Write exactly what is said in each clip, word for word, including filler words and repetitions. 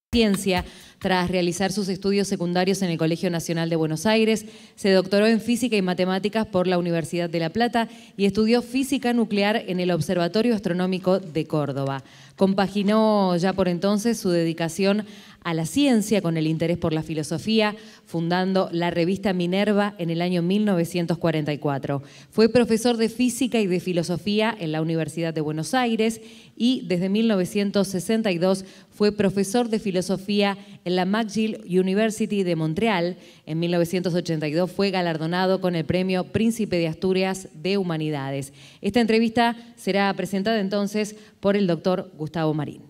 Ciencia. Tras realizar sus estudios secundarios en el Colegio Nacional de Buenos Aires, se doctoró en Física y Matemáticas por la Universidad de La Plata y estudió Física Nuclear en el Observatorio Astronómico de Córdoba. Compaginó ya por entonces su dedicación a la ciencia con el interés por la filosofía, fundando la revista Minerva en el año mil novecientos cuarenta y cuatro. Fue profesor de Física y de Filosofía en la Universidad de Buenos Aires y desde mil novecientos sesenta y dos fue profesor de Filosofía en la McGill University de Montreal. En mil novecientos ochenta y dos fue galardonado con el Premio Príncipe de Asturias de Humanidades. Esta entrevista será presentada entonces por el doctor Gustavo Marín.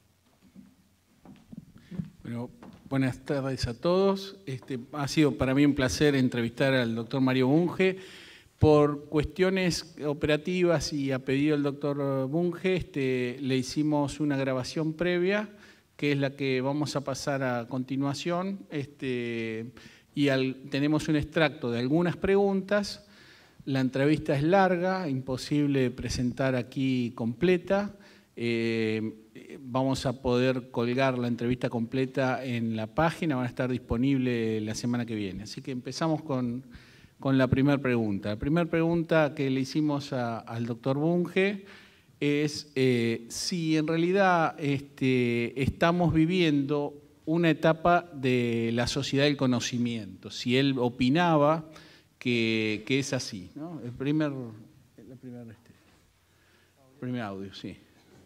Bueno, buenas tardes a todos. Este, ha sido para mí un placer entrevistar al doctor Mario Bunge. Por cuestiones operativas y a pedido del doctor Bunge, este, le hicimos una grabación previa, que es la que vamos a pasar a continuación, este, y al, tenemos un extracto de algunas preguntas. La entrevista es larga, imposible de presentar aquí completa. Eh, vamos a poder colgar la entrevista completa en la página, van a estar disponibles la semana que viene. Así que empezamos con, con la primera pregunta. La primera pregunta que le hicimos a, al doctor Bunge es eh, si en realidad este, estamos viviendo una etapa de la sociedad del conocimiento, si él opinaba que, que es así, ¿no? El primer, el primer, este, el primer audio, sí.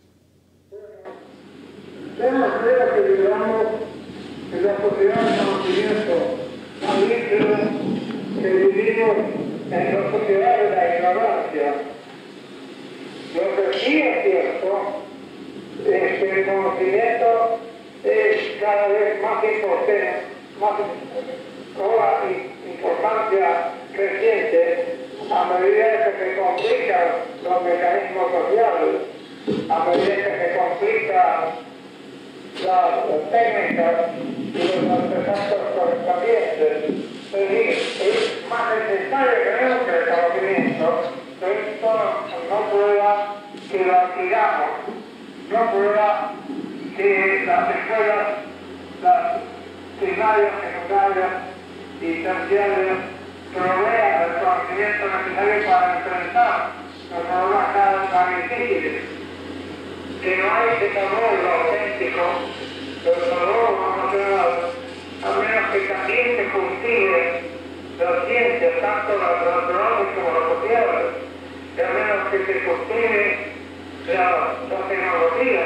Yo no creo que vivamos en la sociedad del conocimiento, a mí creo que vivimos en la sociedad de la ignorancia. Lo que sí es cierto es que el conocimiento es cada vez más importante, más cobra importancia creciente a medida que se complican los mecanismos sociales, a medida que se complican las técnicas y los artefactos correspondientes. Es decir, es más necesario que nunca el conocimiento, pero esto no prueba que lo adquiramos, no prueba que las escuelas, las primarias, secundarias y terciarias provean el conocimiento necesario para enfrentar los problemas cada vez más difíciles. Que no hay desarrollo auténtico, el desarrollo nacional, a menos que también se cultive las ciencias, tanto las naturales como las sociales, y a menos que se cultive la, la tecnología.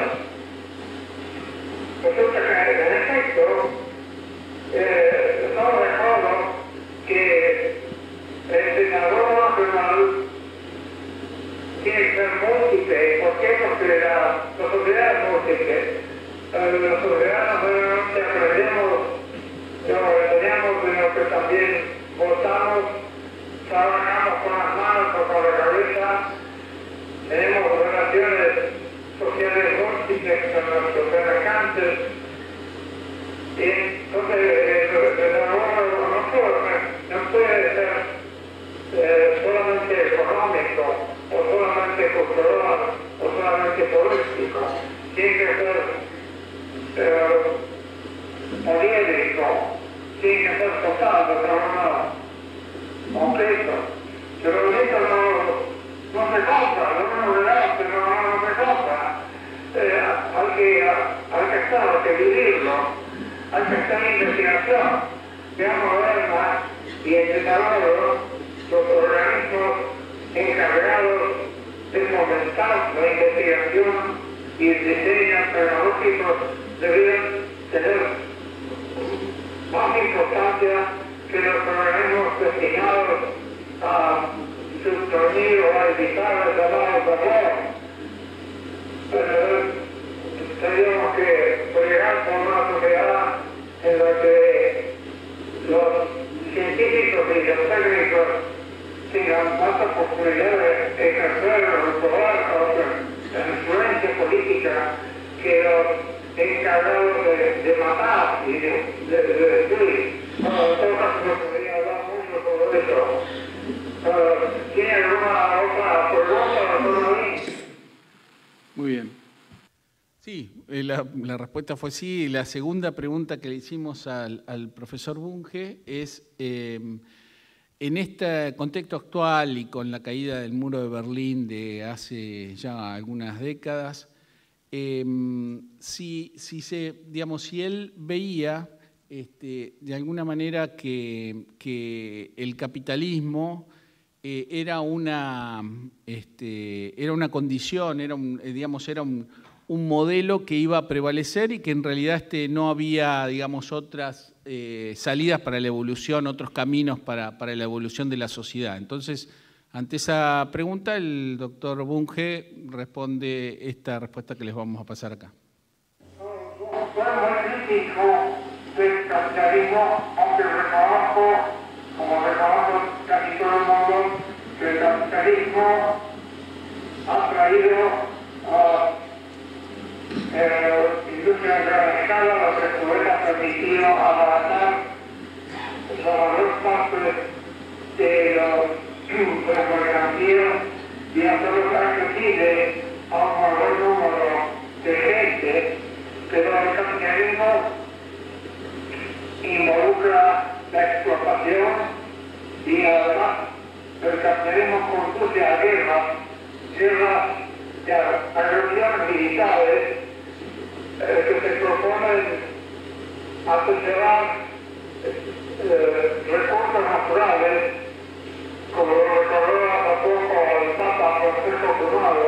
Resulta que, en efecto, eh, no recuerdo que el desarrollo nacional tiene que ser múltiple. ¿Por qué? Porque la, la sociedad es múltiple. Eh, la sociedad no solamente aprendemos, lo enseñamos, sino que también votamos, trabajamos con las manos o con la cabeza, tenemos relaciones sociales múltiples con nuestros semejantes. Y entonces el desarrollo no puede, no puede ser eh, solamente económico, o solamente cultural, o solamente político, tiene que ser eh, político, tiene que ser total, de trabajo completo. Pero esto no, no se compra, no es verdad, pero no, no se compra. Eh, hay, que, hay que estar, hay que vivirlo, hay que estar en investigación, ya moderna y en desarrollo los organismos encargados de fomentar la investigación y el diseño tecnológico deberían tener más importancia que los organismos destinados a suprimir o a evitar el trabajo de error. Tendríamos que llegar a una sociedad en la que los científicos y los técnicos tengan más oportunidad de ejercer o probar la influencia política que los encargados de, de matar y de, de, de destruir. Bueno, en todo caso no podría hablar mucho sobre eso. Uh, ¿Tiene alguna otra pregunta? Muy bien. Sí, la, la respuesta fue sí. La segunda pregunta que le hicimos al, al profesor Bunge es, eh, en este contexto actual y con la caída del muro de Berlín de hace ya algunas décadas, eh, si, si, se, digamos, si él veía este, de alguna manera que, que el capitalismo eh, era, una, este, era una condición, era un, digamos, era un un modelo que iba a prevalecer y que en realidad este, no había, digamos, otras eh, salidas para la evolución, otros caminos para, para la evolución de la sociedad. Entonces, ante esa pregunta, el doctor Bunge responde esta respuesta que les vamos a pasar acá. Fue muy crítico del capitalismo, aunque reconozco, como reconozco casi todo el mundo, que el capitalismo ha traído a Eh, industria en gran escala, lo que a su vez ha permitido avanzar sobre dos partes de los de la mercancía y hacerlo accesible a un mayor número de gente, pero el capitalismo involucra la explotación y además el capitalismo conduce a guerras, guerras de agresiones militares Eh, que se proponen asesorar eh, recursos naturales, como lo recordó hace poco el Papa Francisco Primado,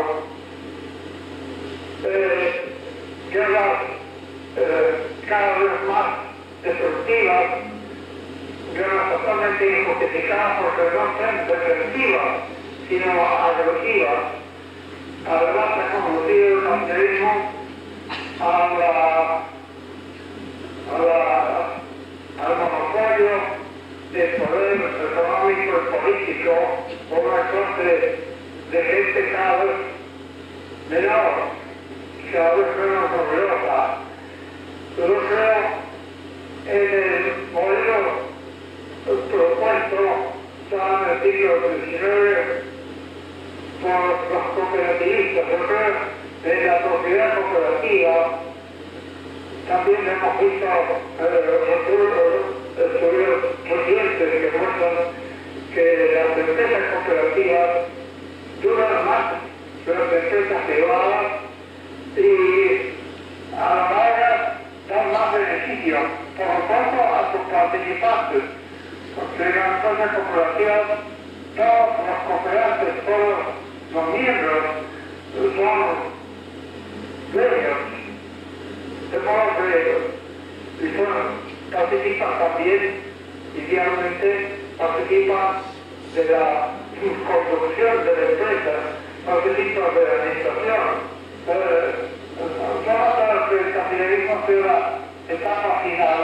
eh, guerras eh, cada vez más destructivas, guerras totalmente injustificadas porque no son defensivas, sino agresivas. Además, se ha conducido el capitalismo a la, a la, al monopolio del poder económico y político por una clase de gente cada vez menor, cada vez menos numerosa. Yo creo en el modelo propuesto ya en el siglo diecinueve por los cooperativistas. Yo creo en la propiedad cooperativa. También hemos visto eh, estudios recientes que muestran que las empresas cooperativas duran más que las empresas privadas y a la larga dan más beneficio, por lo tanto, a sus participantes, porque las empresas cooperativas, todos los cooperantes, todos los miembros son dueños, de modo que y son, participan también, idealmente, participan de la construcción de la empresa, participan de la administración. Eh, no para que el capitalismo sea la etapa final,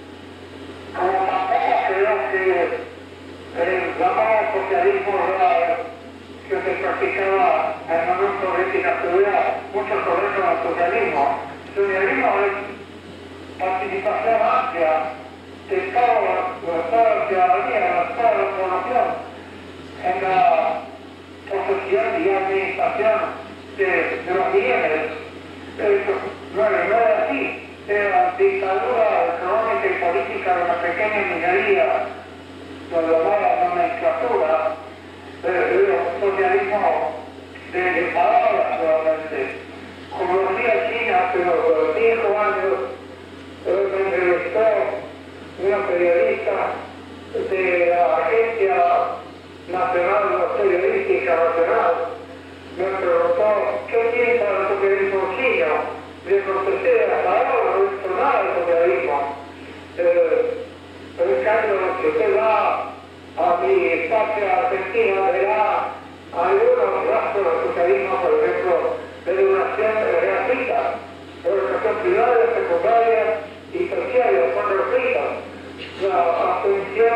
como tampoco creo que el llamado socialismo real que se practicaba en la Unión Soviética tuviera mucho que ver con el socialismo. El socialismo es participación amplia de toda, de toda la ciudadanía, de toda la población en la posesión y administración de, de los bienes. Eso no era así. Era dictadura económica y política de una pequeña minoría, de la llamada nomenclatura, el socialismo de palabras solamente. Como decía China, pero por cinco años me entrevistó una periodista de la Agencia Nacional Periodística Nacional. Me preguntó, ¿qué piensa del socialismo chino? Le contesté, hasta ahora no he visto nada del socialismo. Eh, pero en cambio, si usted va a mi patria argentina, verá algunos rastros del socialismo, por ejemplo, de educación gratuita, de educación primaria, secundaria y terciaria, son gratuitas. La atención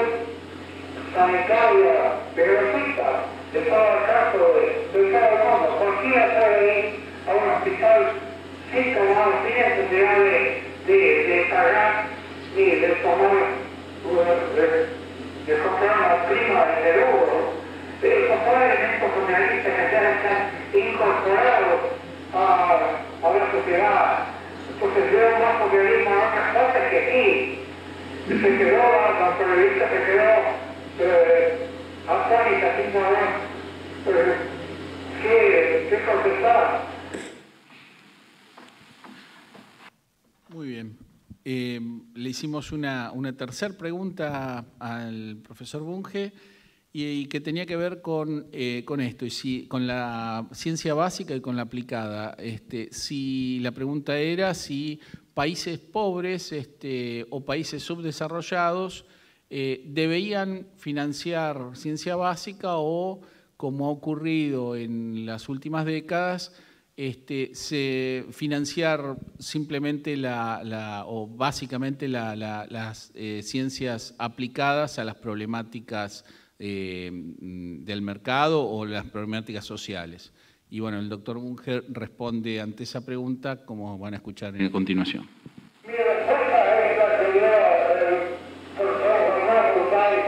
sanitaria gratuita de todo el caso de, de todo el mundo. Cualquiera puede ir a un hospital sin tomar sin necesidad de, de, de pagar ni de tomar de, de comprar una prima de seguro. Esos son elementos socialistas que ya están incorporados a, a la sociedad. Entonces veo más populismo en otras partes que aquí. Se quedó, la periodista se quedó eh, atónita, sin saber eh, qué, qué contestar. Muy bien. Eh, le hicimos una, una tercera pregunta al profesor Bunge y, y que tenía que ver con, eh, con esto, y si, con la ciencia básica y con la aplicada. Este, si la pregunta era si países pobres este, o países subdesarrollados eh, deberían financiar ciencia básica o, como ha ocurrido en las últimas décadas, Este, se financiar simplemente la, la, o básicamente la, la, las eh, ciencias aplicadas a las problemáticas eh, del mercado o las problemáticas sociales. Y bueno, el doctor Bunge responde ante esa pregunta, como van a escuchar a continuación. Mi respuesta es la que dio el profesor Fernando Urbay,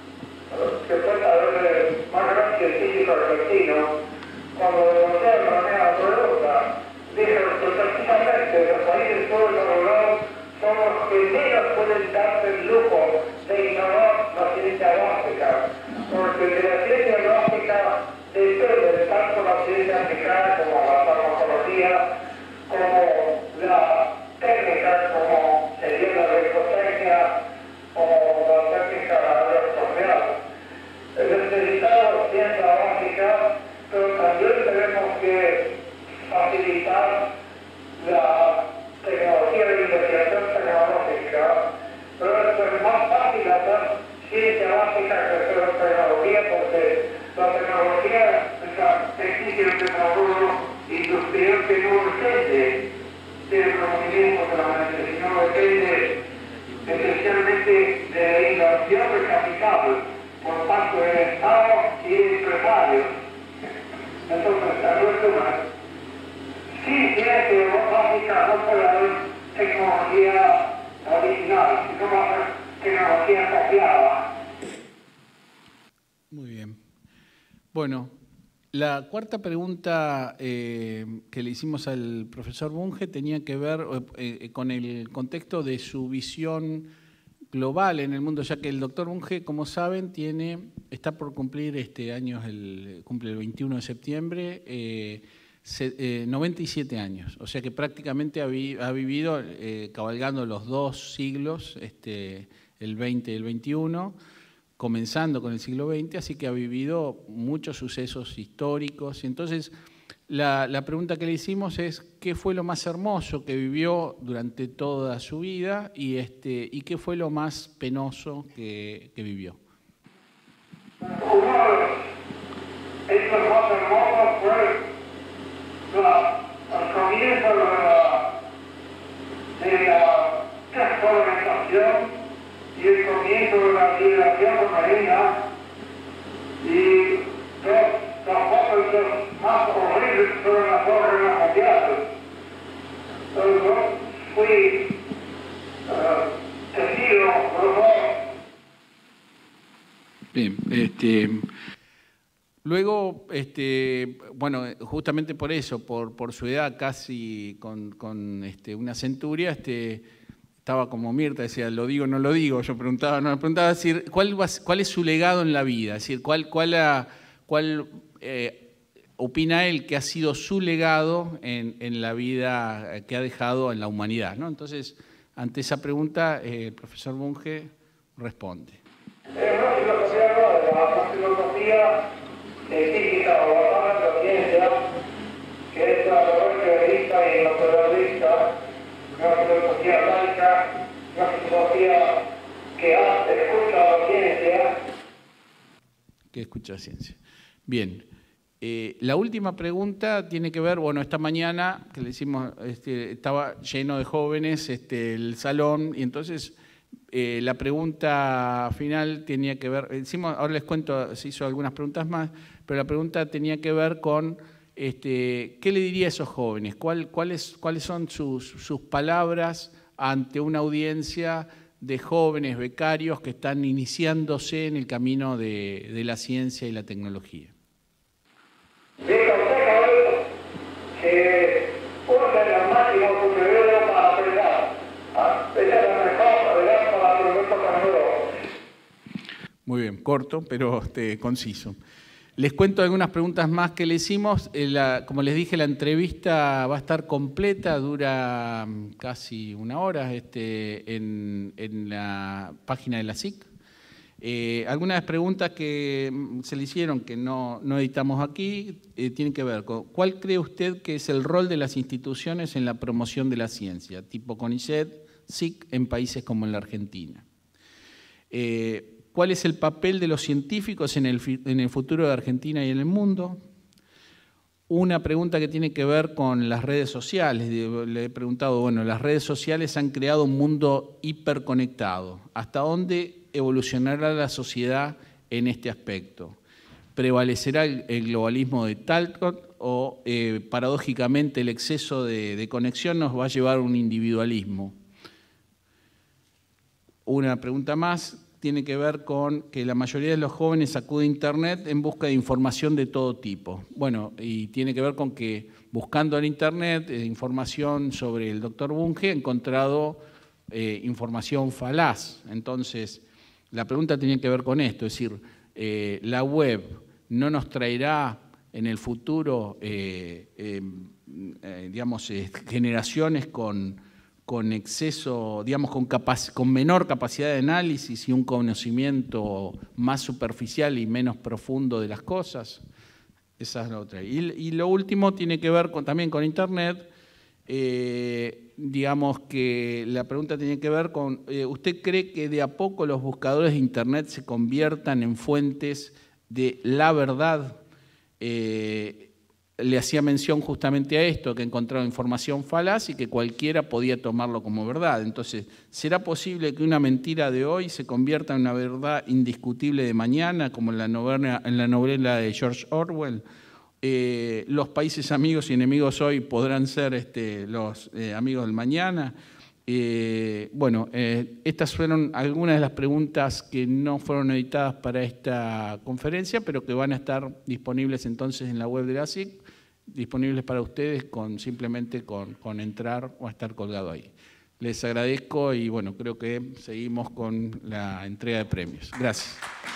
que fue tal vez el más gran científico argentino, cuando denunció de manera absoluta, dijo que precisamente los países subdesarrollados son los que menos pueden darse el lujo de ignorar la ciencia básica, porque de la ciencia básica depende tanto la ciencia aplicada como la farmacología, como la técnica, como sería la electrotecnia o la técnica aeroespacial. Necesitamos ciencia básica, pero también tenemos que facilitar la tecnología de investigación tecnológica, pero esto es más fácil hacer ciencia básica que hacer tecnología, porque la tecnología es la exige el desarrollo industrial que no depende del conocimiento de la mente, sino depende esencialmente de la inversión de capital por parte del Estado y de empresarios. Entonces, la resumen, sí, ciencia básica no puede haber tecnología original, sino va a haber tecnología copiada. Muy bien. Bueno, la cuarta pregunta eh, que le hicimos al profesor Bunge tenía que ver eh, con el contexto de su visión global en el mundo, ya que el doctor Bunge, como saben, tiene, está por cumplir este año, el, cumple el veintiuno de septiembre, eh, se, eh, noventa y siete años. O sea que prácticamente ha, vi, ha vivido eh, cabalgando los dos siglos, este, el veinte y el veintiuno, comenzando con el siglo veinte, así que ha vivido muchos sucesos históricos. Y entonces, la, la pregunta que le hicimos es qué fue lo más hermoso que vivió durante toda su vida y, este, y qué fue lo más penoso que, que vivió. Uno de los hechos más hermosos fue la, el comienzo de la, de la descolonización y el comienzo de la liberación marina, y dos, los momentos más horribles fueron las dos guerras mundiales. Entonces yo fui uh, testigo de los dos. Bien, este, luego, este, bueno, justamente por eso, por, por su edad casi con, con este, una centuria, este, estaba como Mirta, decía, lo digo, no lo digo. Yo preguntaba, no, me preguntaba decir, ¿cuál, va, cuál es su legado en la vida? Es decir, ¿cuál, cuál, a, cuál eh, opina él que ha sido su legado en, en la vida que ha dejado en la humanidad, ¿no? Entonces, ante esa pregunta, eh, el profesor Bunge responde. Es una filosofía nueva, una filosofía científica o basada en la ciencia, que es la realista y naturalista, una filosofía laica, una filosofía que hace, escucha la ciencia. Que escucha la ciencia. Bien. Eh, la última pregunta tiene que ver, bueno, esta mañana que le hicimos, este, estaba lleno de jóvenes este, el salón, y entonces eh, la pregunta final tenía que ver, hicimos, ahora les cuento, se hizo algunas preguntas más, pero la pregunta tenía que ver con este, ¿qué le diría a esos jóvenes? ¿Cuál, cuáles, ¿Cuáles son sus, sus palabras ante una audiencia de jóvenes becarios que están iniciándose en el camino de, de la ciencia y la tecnología? Diga usted, caballero, que corto, pero este, conciso. Les cuento algunas preguntas más que le hicimos. La, como les dije, la entrevista va a estar completa, dura casi una hora este, en, en la página de la S I C. Eh, algunas preguntas que se le hicieron que no, no editamos aquí eh, tienen que ver con ¿cuál cree usted que es el rol de las instituciones en la promoción de la ciencia, tipo CONICET, S I C, en países como en la Argentina? Eh, ¿Cuál es el papel de los científicos en el, en el futuro de Argentina y en el mundo? Una pregunta que tiene que ver con las redes sociales. Le he preguntado, bueno, las redes sociales han creado un mundo hiperconectado. ¿Hasta dónde evolucionará la sociedad en este aspecto? ¿Prevalecerá el, el globalismo de Talcott o, eh, paradójicamente, el exceso de, de conexión nos va a llevar a un individualismo? Una pregunta más tiene que ver con que la mayoría de los jóvenes acude a Internet en busca de información de todo tipo. Bueno, y tiene que ver con que buscando en Internet eh, información sobre el doctor Bunge, ha encontrado eh, información falaz. Entonces, la pregunta tiene que ver con esto, es decir, eh, la web no nos traerá en el futuro, eh, eh, eh, digamos, eh, generaciones con... con exceso, digamos, con, capac- con menor capacidad de análisis y un conocimiento más superficial y menos profundo de las cosas. Esa es la otra. Y, y lo último tiene que ver con, también con Internet. Eh, digamos que la pregunta tiene que ver con, eh, ¿usted cree que de a poco los buscadores de Internet se conviertan en fuentes de la verdad? Eh, le hacía mención justamente a esto, que encontraba información falaz y que cualquiera podía tomarlo como verdad. Entonces, ¿será posible que una mentira de hoy se convierta en una verdad indiscutible de mañana, como en la novela, en la novela de George Orwell? Eh, ¿Los países amigos y enemigos hoy podrán ser este, los eh, amigos del mañana? Eh, bueno, eh, estas fueron algunas de las preguntas que no fueron editadas para esta conferencia, pero que van a estar disponibles entonces en la web de la S I C, disponibles para ustedes con, simplemente con, con entrar o estar colgado ahí. Les agradezco y bueno, creo que seguimos con la entrega de premios. Gracias.